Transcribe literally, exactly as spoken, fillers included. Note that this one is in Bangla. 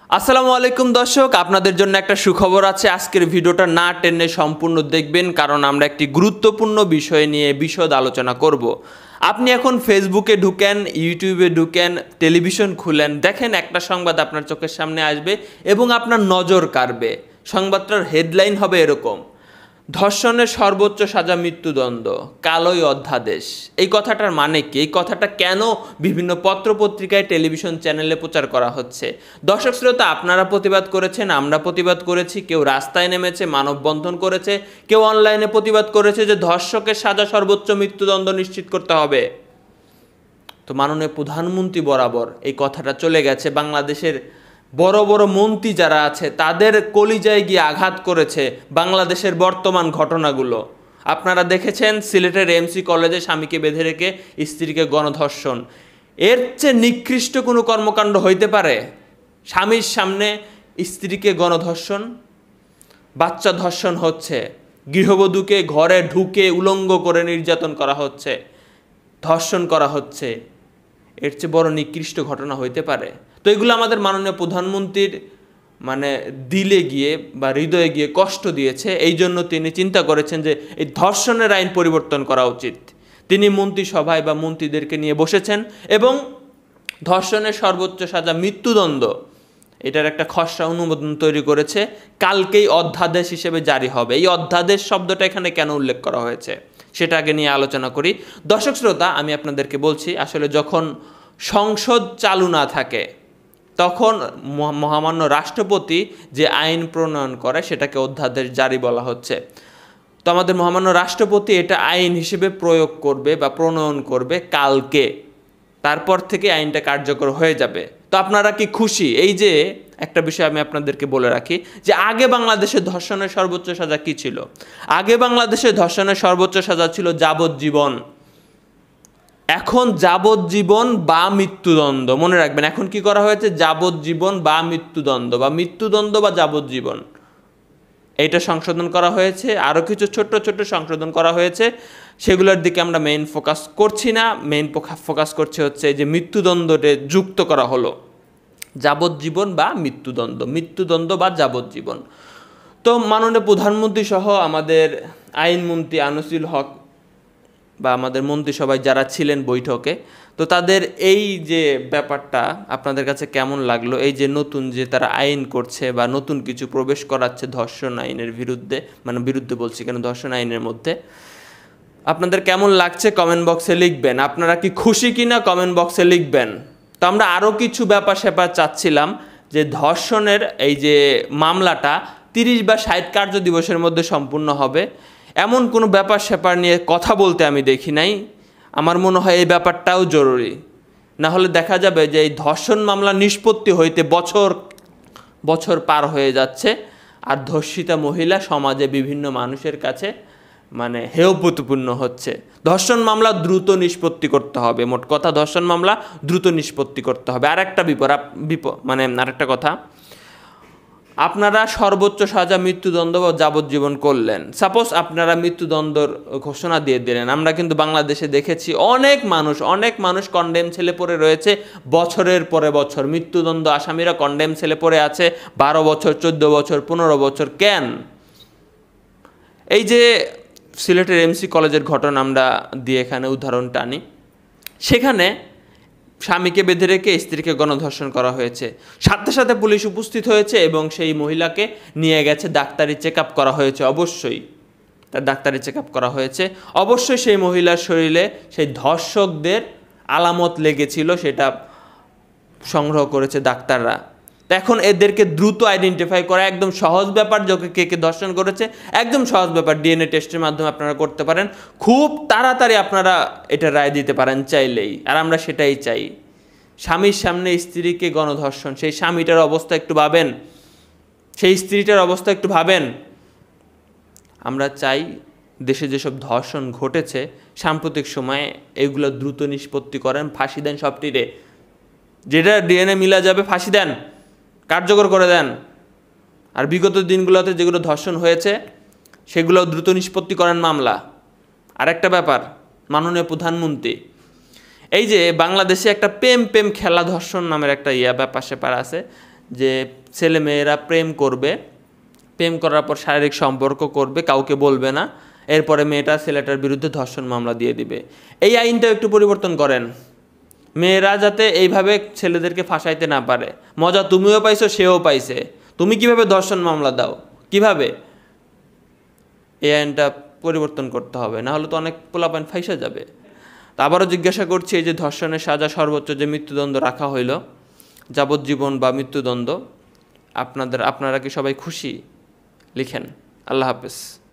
আসসালামু আলাইকুম দর্শক, আপনাদের জন্য একটা সুখবর আছে। আজকের ভিডিওটা না টেনে সম্পূর্ণ দেখবেন, কারণ আমরা একটি গুরুত্বপূর্ণ বিষয় নিয়ে বিশদ আলোচনা করব। আপনি এখন ফেসবুকে ঢুকেন, ইউটিউবে ঢুকেন, টেলিভিশন খুলেন, দেখেন একটা সংবাদ আপনার চোখের সামনে আসবে এবং আপনার নজর কাড়বে। সংবাদটার হেডলাইন হবে এরকম: ধর্ষণের সর্বোচ্চ সাজা মৃত্যুদণ্ড, কালোই অধ্যাদেশ। এই কথাটার মানে কি? এই কথাটা কেন বিভিন্ন পত্রপত্রিকায়, টেলিভিশন চ্যানেলে প্রচার করা হচ্ছে? দর্শক শ্রোতা, আপনারা প্রতিবাদ করেছেন, আমরা প্রতিবাদ করেছি, কেউ রাস্তায় নেমেছে, মানববন্ধন করেছে, কেউ অনলাইনে প্রতিবাদ করেছে যে ধর্ষকের সাজা সর্বোচ্চ মৃত্যুদণ্ড নিশ্চিত করতে হবে। তো মাননীয় প্রধানমন্ত্রী বরাবর এই কথাটা চলে গেছে। বাংলাদেশের বড় বড় মন্ত্রী যারা আছে তাদের কলিজায় গিয়ে আঘাত করেছে বাংলাদেশের বর্তমান ঘটনাগুলো। আপনারা দেখেছেন সিলেটের এমসি কলেজে স্বামীকে বেঁধে রেখে স্ত্রীকে গণধর্ষণ। এর চেয়ে নিকৃষ্ট কোনো কর্মকাণ্ড হইতে পারে? স্বামীর সামনে স্ত্রীকে গণধর্ষণ, বাচ্চা ধর্ষণ হচ্ছে, গৃহবধূকে ঘরে ঢুকে উলঙ্গ করে নির্যাতন করা হচ্ছে, ধর্ষণ করা হচ্ছে। এর চেয়ে বড় নিকৃষ্ট ঘটনা হইতে পারে? তো এগুলো আমাদের মাননীয় প্রধানমন্ত্রীর মানে দিলে গিয়ে বা হৃদয়ে গিয়ে কষ্ট দিয়েছে। এই জন্য তিনি চিন্তা করেছেন যে এই ধর্ষণের আইন পরিবর্তন করা উচিত। তিনি মন্ত্রিসভায় বা মন্ত্রীদেরকে নিয়ে বসেছেন এবং ধর্ষণের সর্বোচ্চ সাজা মৃত্যুদণ্ড, এটার একটা খসড়া অনুমোদন তৈরি করেছে। কালকেই অধ্যাদেশ হিসেবে জারি হবে। এই অধ্যাদেশ শব্দটা এখানে কেন উল্লেখ করা হয়েছে সেটা আগে নিয়ে আলোচনা করি। দর্শক শ্রোতা, আমি আপনাদেরকে বলছি, আসলে যখন সংসদ চালু না থাকে তখন মহামান্য রাষ্ট্রপতি যে আইন প্রণয়ন করে সেটাকে অধ্যাদেশ জারি বলা হচ্ছে। তো আমাদের মহামান্য রাষ্ট্রপতি এটা আইন হিসেবে প্রয়োগ করবে বা প্রণয়ন করবে কালকে। তারপর থেকে আইনটা কার্যকর হয়ে যাবে। তো আপনারা কি খুশি? এই যে একটা বিষয় আমি আপনাদেরকে বলে রাখি যে আগে বাংলাদেশে ধর্ষণের সর্বোচ্চ সাজা কি ছিল? আগে বাংলাদেশে ধর্ষণের সর্বোচ্চ সাজা ছিল যাবজ্জীবন। এখন যাবজ্জীবন বা মৃত্যুদণ্ড। মনে রাখবেন, এখন কি করা হয়েছে? যাবজ্জীবন বা মৃত্যুদণ্ড, বা মৃত্যুদণ্ড বা যাবজ্জীবন, এইটা সংশোধন করা হয়েছে। আরও কিছু ছোট্ট ছোট্ট সংশোধন করা হয়েছে, সেগুলোর দিকে আমরা মেইন ফোকাস করছি না। মেইন ফোকাস করছে হচ্ছে যে মৃত্যুদণ্ডে যুক্ত করা হলো যাবজ্জীবন বা মৃত্যুদণ্ড, মৃত্যুদণ্ড বা যাবজ্জীবন। তো মাননীয় প্রধানমন্ত্রী সহ আমাদের আইনমন্ত্রী আনিসুল হক বা আমাদের মন্ত্রিসভায় যারা ছিলেন বৈঠকে, তো তাদের এই যে ব্যাপারটা আপনাদের কাছে কেমন লাগলো? এই যে নতুন যে তারা আইন করছে বা নতুন কিছু প্রবেশ করাচ্ছে ধর্ষণ আইনের বিরুদ্ধে, মানে বিরুদ্ধে বলছি কেন, ধর্ষণ আইনের মধ্যে আপনাদের কেমন লাগছে কমেন্ট বক্সে লিখবেন। আপনারা কি খুশি কিনা কমেন্ট বক্সে লিখবেন। তো আমরা আরও কিছু ব্যাপার স্যাপার চাচ্ছিলাম যে ধর্ষণের এই যে মামলাটা তিরিশ বা ষাট কার্য দিবসের মধ্যে সম্পূর্ণ হবে, এমন কোনো ব্যাপার স্যাপার নিয়ে কথা বলতে আমি দেখি নাই। আমার মনে হয় এই ব্যাপারটাও জরুরি। না হলে দেখা যাবে যে এই ধর্ষণ মামলা নিষ্পত্তি হইতে বছর বছর পার হয়ে যাচ্ছে, আর ধর্ষিতা মহিলা সমাজে বিভিন্ন মানুষের কাছে মানে হেয় প্রতিপন্ন হচ্ছে। ধর্ষণ মামলা দ্রুত নিষ্পত্তি করতে হবে। মোট কথা, ধর্ষণ মামলা দ্রুত নিষ্পত্তি করতে হবে। আর একটা বিপদ বিপ মানে আরেকটা কথা, আপনারা সর্বোচ্চ সাজা মৃত্যুদণ্ড বা যাবজ্জীবন করলেন, সাপোজ আপনারা মৃত্যুদণ্ডর ঘোষণা দিয়ে দিলেন। আমরা কিন্তু বাংলাদেশে দেখেছি অনেক মানুষ অনেক মানুষ কন্ডেম ছেলে পড়ে রয়েছে বছরের পরে বছর। মৃত্যুদণ্ড আসামিরা কন্ডেম ছেলে পড়ে আছে বারো বছর, চোদ্দ বছর, পনেরো বছর। কেন? এই যে সিলেটের এমসি কলেজের ঘটনা আমরা দিয়ে এখানে উদাহরণ টানি, সেখানে স্বামীকে বেঁধে রেখে স্ত্রীকে গণধর্ষণ করা হয়েছে। সাথে সাথে পুলিশ উপস্থিত হয়েছে এবং সেই মহিলাকে নিয়ে গেছে, ডাক্তারি চেক আপ করা হয়েছে। অবশ্যই তার ডাক্তারি চেক আপ করা হয়েছে। অবশ্যই সেই মহিলার শরীরে সেই ধর্ষকদের আলামত লেগেছিল, সেটা সংগ্রহ করেছে ডাক্তাররা। এখন এদেরকে দ্রুত আইডেন্টিফাই করা একদম সহজ ব্যাপার। যাকে কে কে ধর্ষণ করেছে একদম সহজ ব্যাপার, ডিএনএ টেস্টের মাধ্যমে আপনারা করতে পারেন। খুব তাড়াতাড়ি আপনারা এটা রায় দিতে পারেন চাইলেই, আর আমরা সেটাই চাই। স্বামীর সামনে স্ত্রীকে গণধর্ষণ, সেই স্বামীটার অবস্থা একটু ভাবেন, সেই স্ত্রীটার অবস্থা একটু ভাবেন। আমরা চাই দেশে যেসব ধর্ষণ ঘটেছে সাম্প্রতিক সময়ে এগুলো দ্রুত নিষ্পত্তি করেন, ফাঁসি দেন সবটিরে। যেটা ডিএনএ মিলা যাবে ফাঁসি দেন, কার্যকর করে দেন। আর বিগত দিনগুলোতে যেগুলো ধর্ষণ হয়েছে সেগুলো দ্রুত নিষ্পত্তি করেন মামলা। আর একটা ব্যাপার, মাননীয় প্রধানমন্ত্রী, এই যে বাংলাদেশে একটা প্রেম প্রেম খেলা ধর্ষণ নামের একটা ইয়া ব্যাপার স্যাপার আছে, যে ছেলে মেয়েরা প্রেম করবে, প্রেম করার পর শারীরিক সম্পর্ক করবে, কাউকে বলবে না, এরপরে মেয়েটা ছেলেটার বিরুদ্ধে ধর্ষণ মামলা দিয়ে দিবে। এই আইনটাও একটু পরিবর্তন করেন, মেয়েরা যাতে এইভাবে ছেলেদেরকে ফাঁসাইতে না পারে। মজা তুমিও পাইছো, সেও পাইছে, তুমি কিভাবে ধর্ষণ মামলা দাও, কিভাবে? এই আইনটা পরিবর্তন করতে হবে, না হলে তো অনেক পোলাপান ফাইসা যাবে। তা আবারও জিজ্ঞাসা করছি, এই যে ধর্ষণের সাজা সর্বোচ্চ যে মৃত্যুদণ্ড রাখা হইল, যাবজ্জীবন বা মৃত্যুদণ্ড, আপনাদের আপনারা কি সবাই খুশি? লিখেন। আল্লাহ হাফেজ।